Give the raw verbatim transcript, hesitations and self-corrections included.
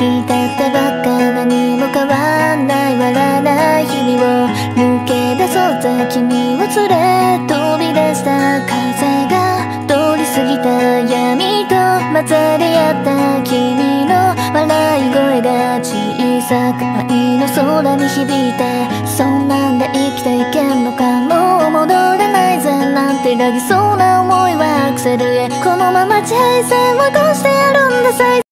したってばっか何も変わんない笑わない日々を抜け出そうぜ君を連れ飛び出した風が通り過ぎた闇と混ざり合った君の笑い声が小さく愛の空に響いてそんなんで生きていけんのかもう戻れないぜなんてらぎそうな思いはアクセルへこのまま人生を越してやるんださ